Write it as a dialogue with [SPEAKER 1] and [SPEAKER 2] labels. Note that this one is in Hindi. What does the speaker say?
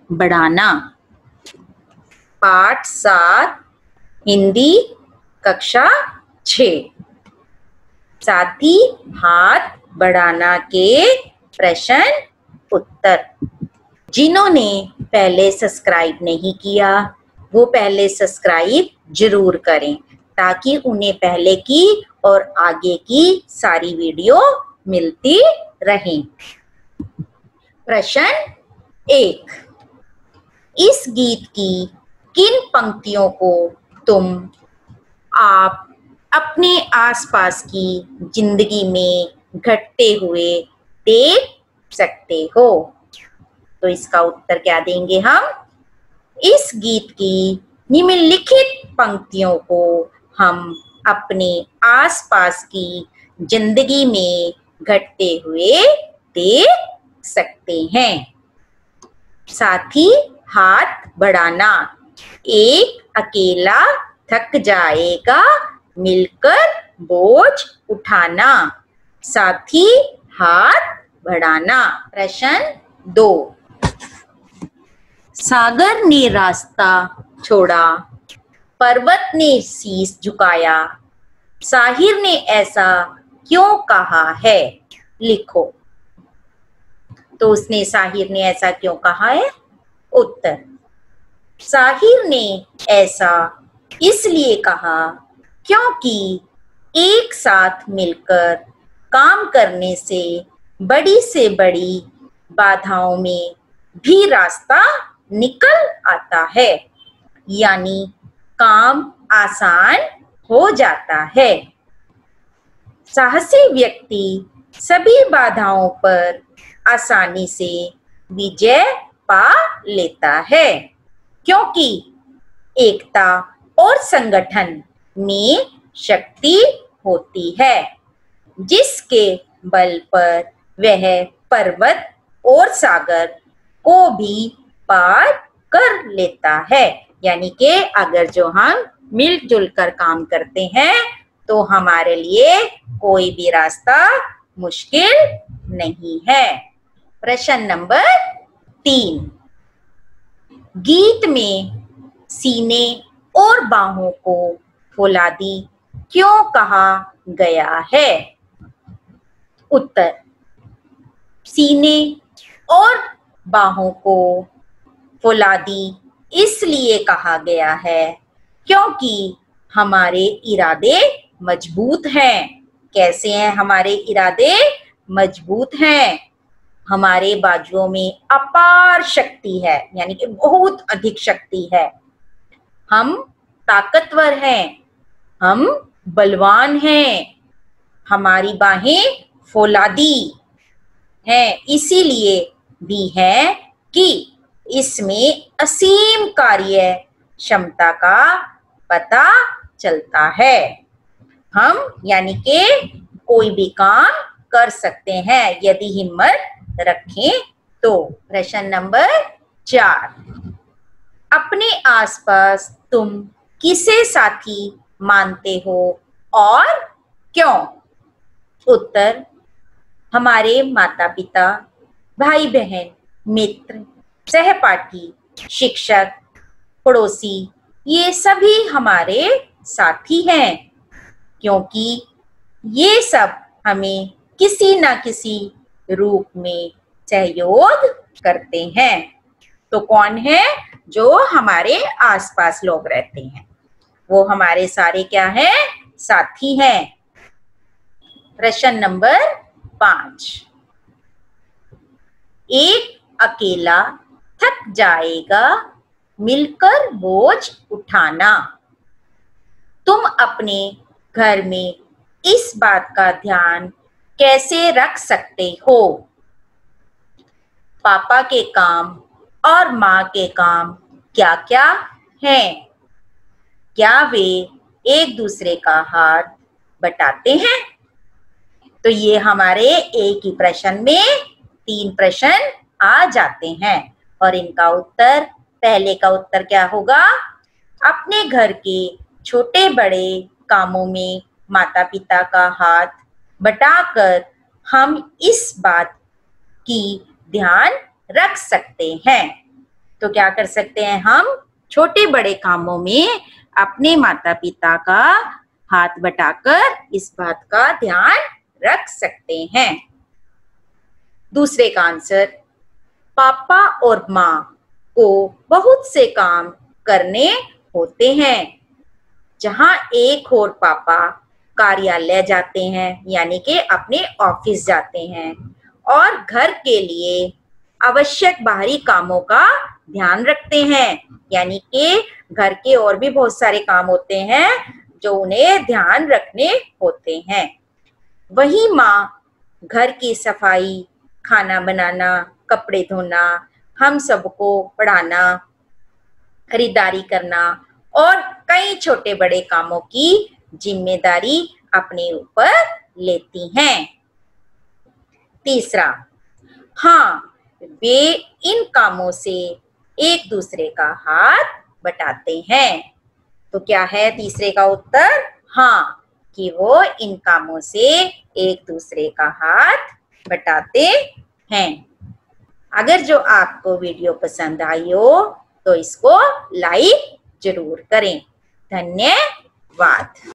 [SPEAKER 1] बढ़ाना। पाठ 7 हिंदी कक्षा 6। साथी हाथ बढ़ाना के प्रश्न उत्तर। जिन्होंने पहले सब्सक्राइब नहीं किया वो पहले सब्सक्राइब जरूर करें ताकि उन्हें पहले की और आगे की सारी वीडियो मिलती रहें। प्रश्न 1। इस गीत की किन पंक्तियों को तुम आप अपने आसपास की जिंदगी में घटते हुए देख सकते हो? तो इसका उत्तर क्या देंगे हम? इस गीत की निम्नलिखित पंक्तियों को हम अपने आसपास की जिंदगी में घटते हुए देख सकते हैं। साथी हाथ बढ़ाना, एक अकेला थक जाएगा, मिलकर बोझ उठाना। साथी हाथ बढ़ाना। प्रश्न 2। सागर ने रास्ता छोड़ा, पर्वत ने शीश झुकाया, साहिर ने ऐसा क्यों कहा है? लिखो। तो उसने साहिर ने ऐसा क्यों कहा है? उत्तर। साहिर ने ऐसा इसलिए कहा क्योंकि एक साथ मिलकर काम करने से बड़ी बाधाओं में भी रास्ता निकल आता है, यानी काम आसान हो जाता है। साहसी व्यक्ति सभी बाधाओं पर आसानी से विजय पा लेता है क्योंकि एकता और संगठन में शक्ति होती है जिसके बल पर वह पर्वत और सागर को भी पार कर लेता है। यानी कि अगर जो हम मिलजुल कर काम करते हैं तो हमारे लिए कोई भी रास्ता मुश्किल नहीं है। प्रश्न नंबर 3। गीत में सीने और बाहों को फौलादी क्यों कहा गया है? उत्तर। सीने और बाहों को फौलादी इसलिए कहा गया है क्योंकि हमारे इरादे मजबूत हैं। कैसे हैं हमारे इरादे? मजबूत हैं। हमारे बाजुओं में अपार शक्ति है, यानी कि बहुत अधिक शक्ति है। हम ताकतवर हैं, हम बलवान हैं, हमारी बाहें फौलादी हैं, इसीलिए भी है कि इसमें असीम कार्य क्षमता का पता चलता है। हम यानी कि कोई भी काम कर सकते हैं यदि हिम्मत रखें तो। प्रश्न नंबर 4। अपने आसपास तुम किसे साथी मानते हो और क्यों? उत्तर। हमारे माता पिता, भाई बहन, मित्र, सहपाठी, शिक्षक, पड़ोसी, ये सभी हमारे साथी हैं क्योंकि ये सब हमें किसी न किसी रूप में सहयोग करते हैं। तो कौन है? जो हमारे आसपास लोग रहते हैं वो हमारे सारे क्या हैं? साथी हैं। प्रश्न नंबर 5। एक अकेला थक जाएगा, मिलकर बोझ उठाना। तुम अपने घर में इस बात का ध्यान कैसे रख सकते हो? पापा के काम और माँ के काम क्या क्या हैं? क्या वे एक दूसरे का हाथ बटाते हैं? तो ये हमारे एक ही प्रश्न में 3 प्रश्न आ जाते हैं और इनका उत्तर, पहले का उत्तर क्या होगा? अपने घर के छोटे बड़े कामों में माता पिता का हाथ बटाकर हम इस बात की ध्यान रख सकते हैं। तो क्या कर सकते हैं हम? छोटे बड़े कामों में अपने माता पिता का हाथ बटाकर इस बात का ध्यान रख सकते हैं। दूसरे का आंसर, पापा और माँ को बहुत से काम करने होते हैं। जहां एक और पापा कार्यालय जाते हैं यानी कि अपने ऑफिस जाते हैं और घर के लिए आवश्यक बाहरी कामों का ध्यान रखते हैं, यानी कि घर के और भी बहुत सारे काम होते हैं जो उन्हें ध्यान रखने होते हैं। वही माँ घर की सफाई, खाना बनाना, कपड़े धोना, हम सबको पढ़ाना, खरीदारी करना और कई छोटे बड़े कामों की जिम्मेदारी अपने ऊपर लेती हैं। तीसरा, हाँ, वे इन कामों से एक दूसरे का हाथ बटाते हैं। तो क्या है तीसरे का उत्तर? हाँ, कि वो इन कामों से एक दूसरे का हाथ बटाते हैं। अगर जो आपको वीडियो पसंद आई हो तो इसको लाइक जरूर करें। धन्यवाद।